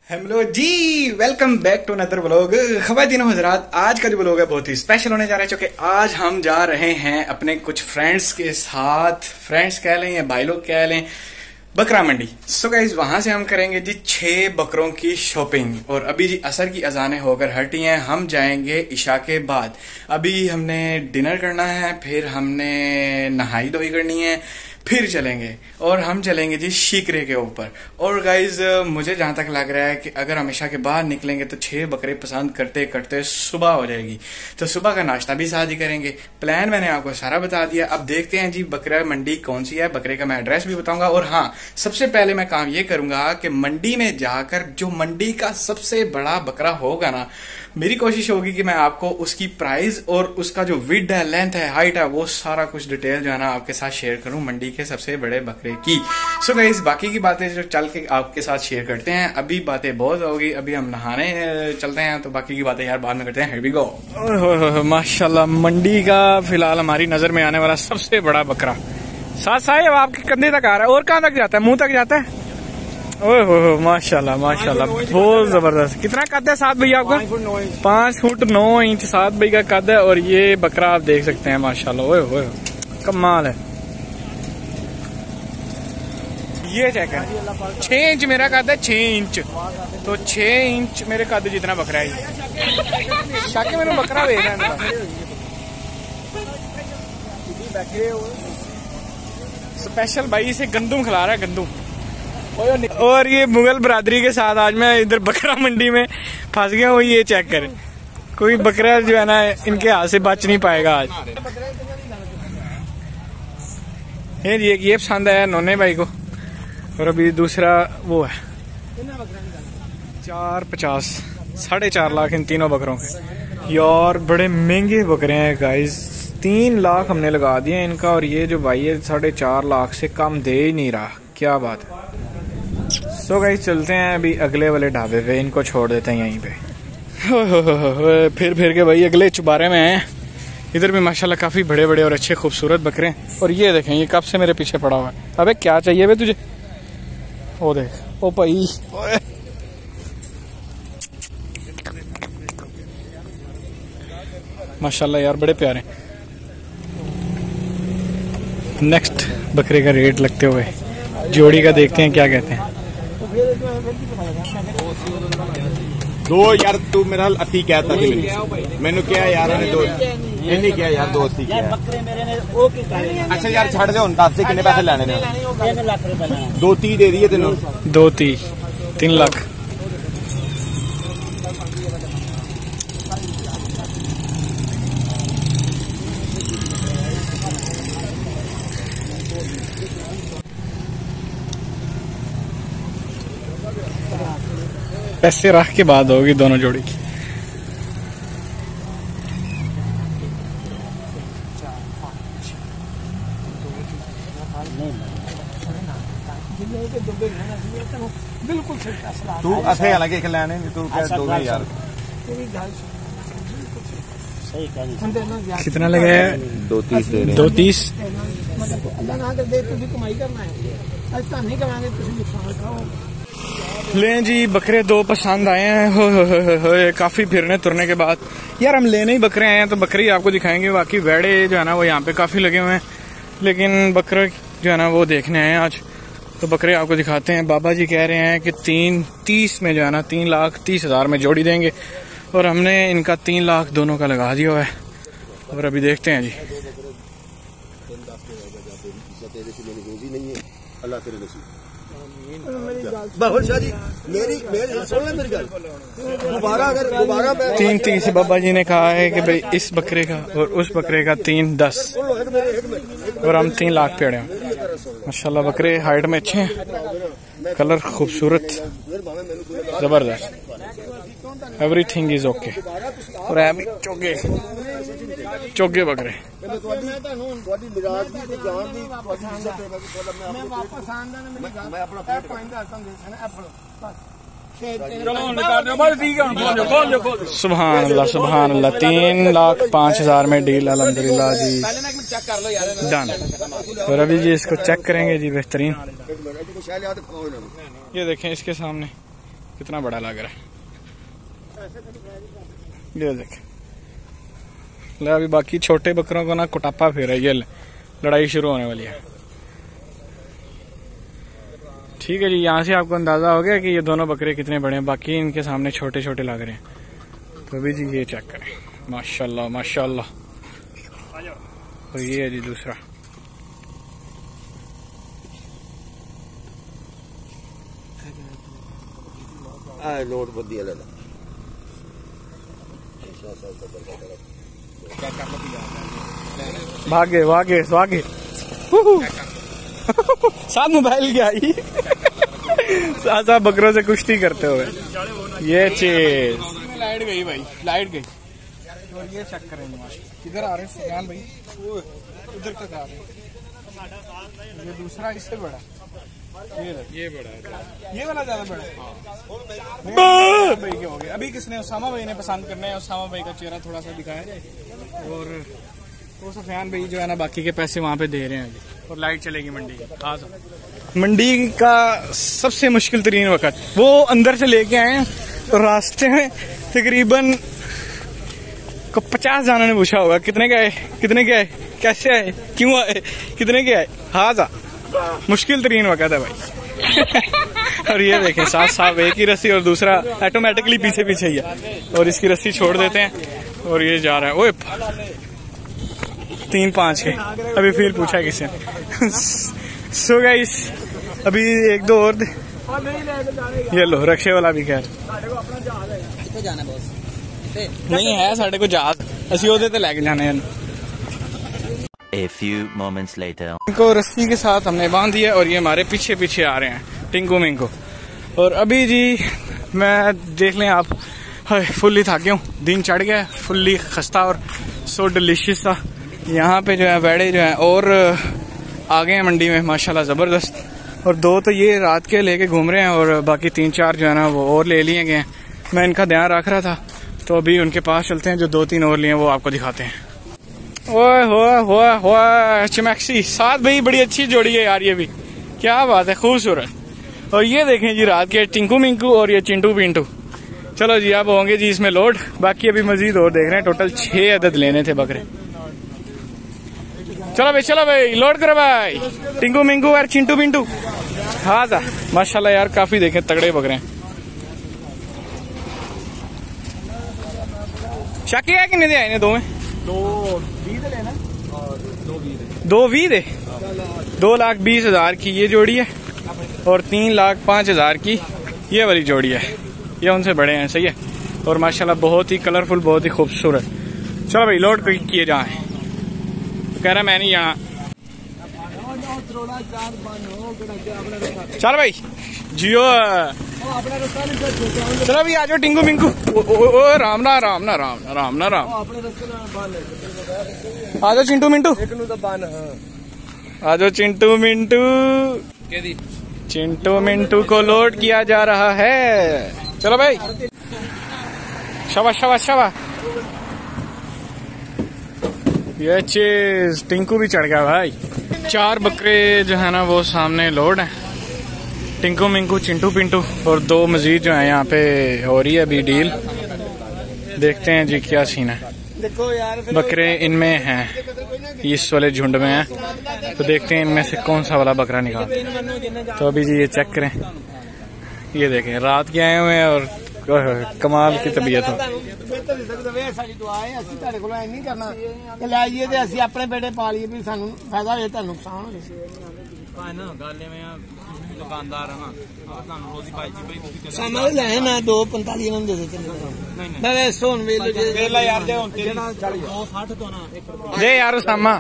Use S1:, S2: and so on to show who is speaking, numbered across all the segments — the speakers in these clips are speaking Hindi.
S1: Hello ji, welcome back to another vlog. ख़वातीन हज़रात, आज का जो व्लॉग है बहुत ही स्पेशल होने जा रहा है, क्योंकि आज हम जा रहे हैं अपने कुछ फ्रेंड्स के साथ। फ्रेंड्स कह लें या भाई लोग कह लें, बकरा मंडी। सो गाइस, वहां से हम करेंगे जी 6 बकरों की शॉपिंग। और अभी जी असर की अजानें होकर हटी हैं, हम जाएंगे इशा के बाद। अभी हमने डिनर करना है, फिर हमने नहाई धोई करनी है, फिर चलेंगे और हम चलेंगे जी शीकरे के ऊपर। और गाइज मुझे जहां तक लग रहा है कि अगर हम इशा के बाद निकलेंगे तो 6 बकरे पसंद करते करते सुबह हो जाएगी। तो सुबह का नाश्ता भी साथ ही करेंगे। प्लान मैंने आपको सारा बता दिया। अब देखते हैं जी बकरा मंडी कौन सी है, बकरे का मैं एड्रेस भी बताऊंगा। और हाँ, सबसे पहले मैं काम ये करूंगा कि मंडी में जाकर जो मंडी का सबसे बड़ा बकरा होगा ना, मेरी कोशिश होगी कि मैं आपको उसकी प्राइस और उसका जो विड्थ है, लेंथ है, हाइट है, वो सारा कुछ डिटेल जो है ना आपके साथ शेयर करूं मंडी के सबसे बड़े बकरे की। सो गाइस, बाकी की बातें जो चल के आपके साथ शेयर करते हैं। अभी बातें बहुत होगी, अभी हम नहाने चलते हैं, तो बाकी की बातें यार बाद में करते हैं। Here we go. माशाल्लाह, मंडी का फिलहाल हमारी नजर में आने वाला सबसे बड़ा बकरा साथ साहब आपके कंधे तक आ रहा है। और कहाँ तक जाता है? मुंह तक जाता है। ओह हो, माशाल्लाह माशाल्लाह, बहुत जबरदस्त। कितना कद है साथ भैया आपका? 5 फुट 9 इंच साथ भाई का कद है। और ये बकरा आप देख सकते हैं, माशाल्लाह, ओए होए, कमाल है। ये चेक है, 6 इंच मेरा कद है, 6 इंच। तो 6 इंच मेरे कद जितना बकरा है। शाके मैंने बकरा भेज रहा है। स्पेशल भाई इसे गंदुम खिला रहा है, गंदुम। और ये मुगल बरादरी के साथ आज मैं इधर बकरा मंडी में फंस गया हूँ। ये चेक करें, कोई बकरा जो है ना इनके हाथ से बच नहीं पाएगा आज। ये पसंद आया नोने भाई को। और अभी दूसरा वो है 450, 4.5 लाख इन तीनों बकरों के। यार बड़े महंगे बकरे हैं गाइस, 3 लाख हमने लगा दिए इनका। और ये जो भाई है 4.5 लाख से कम दे ही नहीं रहा। क्या बात है। सो गाइस, चलते हैं अभी अगले वाले ढाबे पे, इनको छोड़ देते हैं यहीं पे। फिर के भाई अगले चुबारे में हैं। इधर भी माशाल्लाह काफी बड़े बड़े और अच्छे खूबसूरत बकरे हैं। और ये देखें, ये कब से मेरे पीछे पड़ा हुआ है। अबे क्या चाहिए बे तुझे? ओ देख, ओ भाई, माशाल्लाह यार बड़े प्यारे। नेक्स्ट बकरे का रेट लगते हुए जोड़ी का देखते हैं क्या कहते हैं।
S2: 2 यार तू मेरा 80 कहता मैनू क्या यार, 2 नहीं क्या यार, 280 अच्छा यार छड़ दे। 10 कितने पैसे लेने ने? 230 दे दिए तेन।
S1: 230, 3 लाख। पैसे रख के बाद होगी दोनों जोड़ी की।
S2: तू ऐसे अलग एक लेने तू क्या दोगे यार?
S1: कितना लगे?
S2: 230 दे रहे।
S1: 230 लें जी। बकरे 2 पसंद आए हैं। हो काफी फिरने तुरने के बाद यार हम लेने ही बकरे आए हैं, तो बकरे ही आपको दिखाएंगे। बाकी वेड़े जो है ना वो यहाँ पे काफी लगे हुए हैं, लेकिन बकरे जो है ना वो देखने आए हैं आज, तो बकरे आपको दिखाते हैं। बाबा जी कह रहे हैं कि 330 में जो है ना 3,30,000 में जोड़ी देंगे। और हमने इनका 3 लाख दोनों का लगा दिया हुआ है। और अभी देखते हैं जी। मेरी 330 बाबा जी ने कहा है कि भाई इस बकरे का और उस बकरे का 310, और हम 3 लाख पे अड़े हैं। माशाल्लाह बकरे हाइट में अच्छे हैं, कलर खूबसूरत, जबरदस्त, एवरीथिंग इज ओके। और है भी चोगे चोगे बकरे। सुभान अल्लाह सुभान अल्लाह। 3,05,000 में डील अल्हम्दुलिल्लाह जी डन। और अभी जी इसको चेक करेंगे जी बेहतरीन। ये देखें इसके सामने कितना बड़ा लग रहा है। ये देख ले, अभी बाकी छोटे बकरों को ना कुटापा फेरा, ये लड़ाई शुरू होने वाली है। ठीक है जी, यहाँ से आपको अंदाजा हो गया कि ये दोनों बकरे कितने बड़े हैं, बाकी इनके सामने छोटे छोटे लग रहे हैं। तो अभी जी ये चेक करें, माशाल्लाह माशाल्लाह। और ये है जी दूसरा।
S2: लोड बढ़िया ले
S1: भागे भागे भागे साथ मोबाइल क्या आई साथ साथ बकरों से कुश्ती करते हुए। ये चीज लाइट गई भाई, लाइट गई। और ये चेक करें किधर आ रहे हैं सुफियान भाई, उधर तक आ रहे हैं। ये दूसरा इससे बड़ा, ये बड़ा है, ये वाला ज्यादा बड़ा है। भाई क्या हो गया? अभी किसने, उसामा भाई ने पसंद करना है। उसामा भाई का चेहरा थोड़ा सा दिखाया जाए। और वो सुफियान भाई जो है ना बाकी के पैसे वहाँ पे दे रहे हैं अभी। और लाइट चलेगी मंडी की। खास मंडी का सबसे मुश्किल तरीन वक्त, वो अंदर से लेके आए हैं तो रास्ते में तकरीबन को 50 जानों ने पूछा होगा कितने का है, कितने का है, कैसे आए, क्यों आए, कितने के आए। हाँ मुश्किल तरीन वक्त है भाई। और ये देखें साथ साथ एक ही रस्सी और दूसरा ऑटोमेटिकली पीछे पीछे ही है। और इसकी रस्सी छोड़ देते हैं और ये जा रहा है। ओए 3-5 के अभी फिर पूछा किसी ने। सो गाइस अभी 1-2 और ये लो रक्षे वाला भी खैर नहीं है साढ़े को जहाज, असि ओदे ते लेके जाने हैं।
S3: A few moments later.
S1: इनको रस्सी के साथ हमने बांध दिया और ये हमारे पीछे पीछे आ रहे हैं टिंकू मिंकू। और अभी जी मैं देख लें आप, फुल्ली थक गया हूँ, दिन चढ़ गया, फुल्ली खस्ता और सो डिलीशियस था। यहाँ पे जो है बैड़े जो है और आ गए हैं मंडी में माशाल्लाह ज़बरदस्त। और 2 तो ये रात के लेके घूम रहे हैं और बाकी 3-4 जो है ना वो और ले लिए गए हैं। मैं इनका ध्यान रख रहा था तो अभी उनके पास चलते हैं, जो 2-3 और लिए वो आपको दिखाते हैं। ओए होए चमैक्सी साथ भाई बड़ी अच्छी जोड़ी है यार, ये भी क्या बात है, खूबसूरत। और ये देखें जी रात के टिंकू मिंकू और ये चिंटू पिंटू। चलो जी अब होंगे जी इसमें लोड, बाकी अभी मजीद और देख रहे हैं। टोटल 6 अदद लेने थे बकरे। चलो भाई लोड करो भाई, टिंकू मिंकू और चिंटू पिंटू। हाँ माशाल्लाह यार काफी देखें तगड़े बकरे हैं। शाकी है कितने दे आए 2 में? 220 दे 2,20,000 की ये जोड़ी है और 3,05,000 की ये वाली जोड़ी है। ये उनसे बड़े हैं, सही है। और माशाल्लाह बहुत ही कलरफुल, बहुत ही खूबसूरत। चलो भाई लोड किए जाए। कह रहा मैं नहीं यहाँ। चल भाई जियो। चलो भाई आ जाओ टिंकू मिंकू। राम ना आ जाओ चिंटू मिंटू, आ जाओ चिंटू मिंटू। चिंटू मिंटू को लोड किया जा रहा है। चलो भाई शाबाश। ये चीज टिंकू भी चढ़ गया भाई। 4 बकरे जो है ना वो सामने लोड है, टिंकू मिंकू चिंटू पिंटू और 2 मजीद जो है यहाँ पे हो रही है अभी डील। देखते हैं जी क्या सीन है। बकरे इनमें हैं, इस वाले झुंड में हैं, तो देखते हैं इनमें से कौन सा वाला बकरा निकालते हैं। तो अभी जी ये चेक करें, ये देखें रात के आए हुए हैं और कमाल की तबीयत हो।
S4: अपने बेटे पालिए भी सानू फायदा हो, नुकसान हो। मैं 2:45 दे देते
S1: दे यार सामा।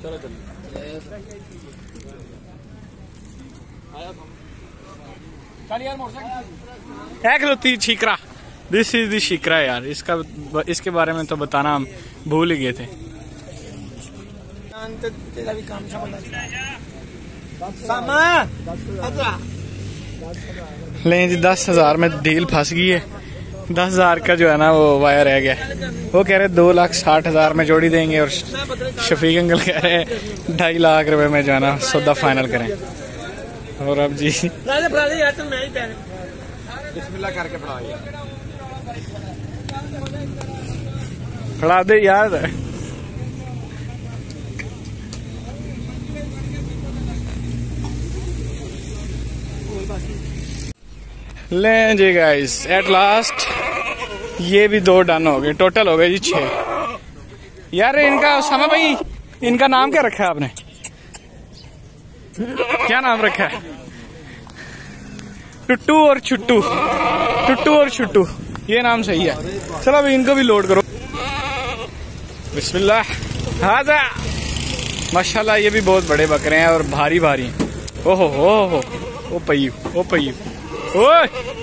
S1: खलोती Shikra, this is the Shikra यार। इसके बारे में तो बताना हम भूल ही गए थे। लेकिन जी 10,000 में डील फंस गई है। 10,000 का जो है ना वो वायर रह गया। वो कह रहे 2,60,000 में जोड़ी देंगे और शफीक अंकल कह रहे 2.5 लाख रुपए में जो है ना सौदा फाइनल करें। और अब जी
S2: बिस्मिल्लाह करके फड़ा यार,
S1: फड़ा दे यार। ले जी गाइस, एट लास्ट ये भी 2 डन हो गए, टोटल हो गए जी 6। यार इनका उसामा भाई, इनका नाम क्या रखा है आपने? क्या नाम रखा है? टुट्टू और छुट्टू, टुट्टू और छुट्टू, ये नाम सही है। चलो अभी इनको भी लोड करो। बिस्मिल्लाह, हाजा। माशाल्लाह ये भी बहुत बड़े बकरे हैं और भारी भारी। ओहो हो, ओ पयू, ओ पयू, ओए।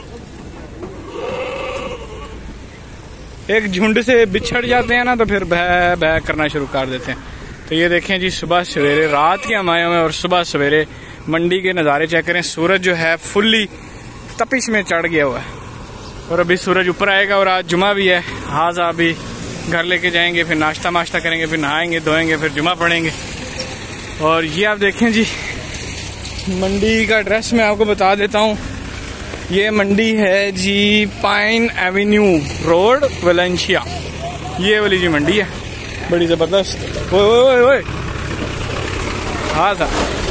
S1: एक झुंड से बिछड़ जाते हैं ना तो फिर भय भय करना शुरू कर देते हैं। तो ये देखें जी, सुबह सवेरे, रात के हम आए हुए हैं और सुबह सवेरे मंडी के नज़ारे चेक करें। सूरज जो है फुल्ली तपिश में चढ़ गया हुआ है और अभी सूरज ऊपर आएगा और आज जुमा भी है। आज अभी घर लेके जाएंगे, फिर नाश्ता माश्ता करेंगे, फिर नहाएंगे धोएंगे, फिर जुमा पढ़ेंगे। और ये आप देखें जी, मंडी का एड्रेस मैं आपको बता देता हूँ। ये मंडी है जी पाइन एवेन्यू रोड, वेलेंशिया। ये वाली जी मंडी है, बड़ी जबरदस्त। ओए ओए ओए, हाँ सा।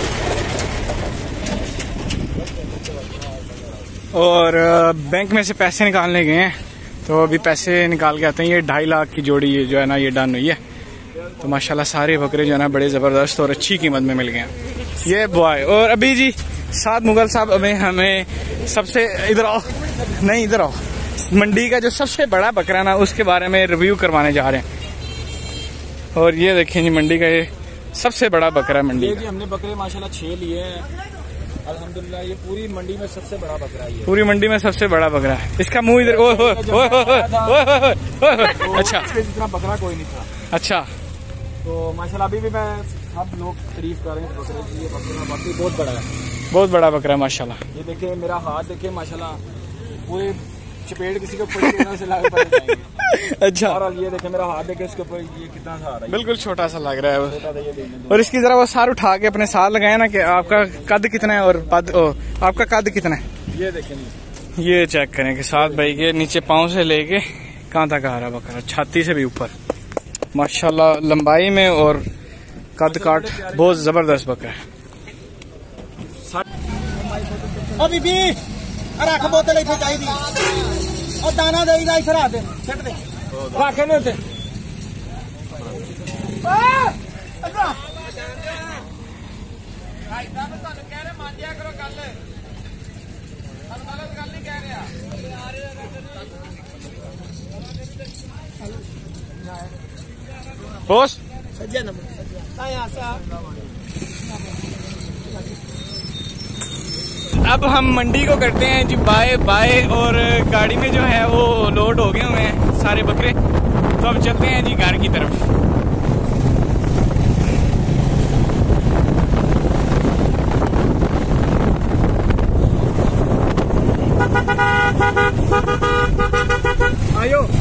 S1: और बैंक में से पैसे निकालने गए हैं, तो अभी पैसे निकाल के आते हैं। ये 2.5 लाख की जोड़ी ये जो है ना, ये डन हुई है। तो माशाल्लाह सारे बकरे जो है ना बड़े जबरदस्त और अच्छी कीमत में मिल गए हैं। ये बॉय। और अभी जी साथ मुगल साहब हमें सबसे, इधर आओ, नहीं इधर आओ, मंडी का जो सबसे बड़ा बकरा ना उसके बारे में रिव्यू करवाने जा रहे हैं। और ये देखें जी, मंडी का ये सबसे बड़ा बकरा है मंडी का।
S2: हमने बकरे माशाल्लाह 6 लिए हैं अल्हम्दुलिल्लाह। ये पूरी मंडी में सबसे बड़ा बकरा है,
S1: पूरी मंडी में सबसे बड़ा बकरा है। इसका मुंह इधर, अच्छा,
S2: इतना बकरा कोई नहीं था।
S1: अच्छा,
S2: तो माशाल्लाह अभी भी मैं सब लोग तारीफ कर रहे हैं बकरे की। ये बकरा बाकी बहुत बड़ा है,
S1: बहुत बड़ा बकरा माशाल्लाह।
S2: ये देखिए मेरा हाथ, देखिए माशाल्लाह पूरे चपेट किसी के ऊपर से लग पड़ जाएंगे।
S1: अच्छा,
S2: और ये देखिए मेरा हाथ, देखिए इसके ऊपर ये कितना सा आ रहा है,
S1: बिल्कुल छोटा सा लग रहा है वो।
S2: है।
S1: और इसकी जरा वो सार उठा के अपने साथ लगाए ना कि आपका कद कितना है और आपका कद कितना है।
S2: ये देखें,
S1: ये चेक करें कि साथ भाई के नीचे पाँव से लेके कहाँ तक आ रहा है बकरा, छाती से भी ऊपर माशाल्लाह लंबाई में और कद काट बहुत जबरदस्त बकरा है।
S4: बीबी रख बोतल इतने चाहिए और दाना देगा इधर आ दे, रखे ने उसे।
S1: बॉस
S4: सज्जा नंबर
S1: अब हम मंडी को करते हैं जी बाय बाय। और गाड़ी में जो है वो लोड हो गए हुए हैं सारे बकरे, तो अब चलते हैं जी घर की तरफ। आयो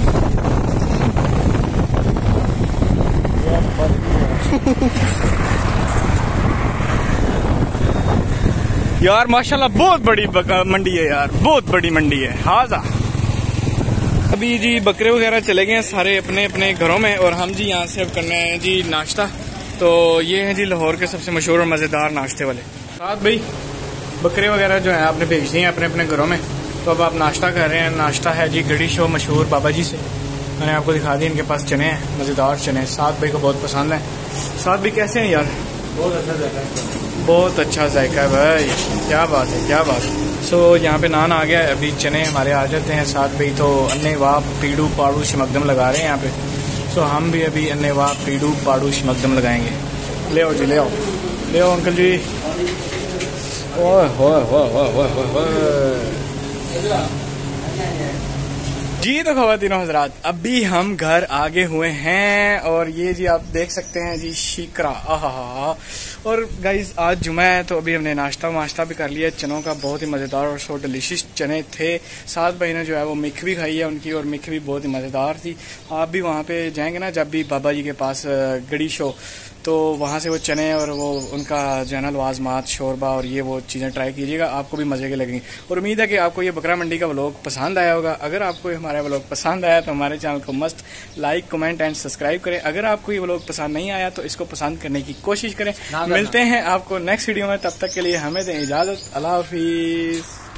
S1: यार माशाल्लाह बहुत बड़ी मंडी है यार, बहुत बड़ी मंडी है। हाजा अभी जी बकरे वगैरह चले गए हैं सारे अपने अपने घरों में और हम जी यहाँ से अब करने आए हैं जी नाश्ता। तो ये है जी लाहौर के सबसे मशहूर और मज़ेदार नाश्ते वाले। साथ भाई बकरे वगैरह जो है आपने भेज दिए हैं अपने अपने घरों में, तो अब आप नाश्ता कर रहे हैं। नाश्ता है जी गड़ी शो मशहूर बाबा जी से, मैंने आपको दिखा दिया। इनके पास चने हैं, मज़ेदार चने, साथ भाई को बहुत पसंद है। साथ भी कैसे हैं यार?
S2: बहुत अच्छा जाता है,
S1: बहुत अच्छा जायका है भाई, क्या बात है, क्या बात है। सो यहाँ पे नान आ गया है, अभी चने हमारे आ जाते हैं। साथ भाई तो अन्ने वाह पीड़ू पाड़ू शमकदम लगा रहे हैं यहाँ पे। सो हम भी अभी अन्ने वाह पीड़ू पाड़ू शमकदम लगाएंगे। ले आओ जी, ले आओ, ले आओ अंकल जी। ओए होए होए होए होए होए जी। तो ख़वातीनो हज़रात अभी हम घर आगे हुए हैं और ये जी आप देख सकते हैं जी शिकरा, आहा। और गाइज आज जुमा है तो अभी हमने नाश्ता वाश्ता भी कर लिया। चनों का बहुत ही मज़ेदार और सो डिलीशियस चने थे। साथ भाई ने जो है वो मिख भी खाई है उनकी, और मिख भी बहुत ही मज़ेदार थी। आप भी वहाँ पे जाएंगे ना जब भी बाबा जी के पास गड़ी शो तो वहाँ से वो चने और वो उनका जो है ना लवाजमात शोरबा और ये वो चीज़ें ट्राई कीजिएगा, आपको भी मज़े के लगेंगी। और उम्मीद है कि आपको ये बकरा मंडी का व्लॉग पसंद आया होगा। अगर आपको हमारा व्लॉग पसंद आया तो हमारे चैनल को मस्त लाइक कमेंट एंड सब्सक्राइब करें। अगर आपको ये व्लॉग पसंद नहीं आया तो इसको पसंद करने की कोशिश करें। मिलते हैं आपको नेक्स्ट वीडियो में, तब तक के लिए हमें दें इजाज़त। अल्लाह हाफिज़।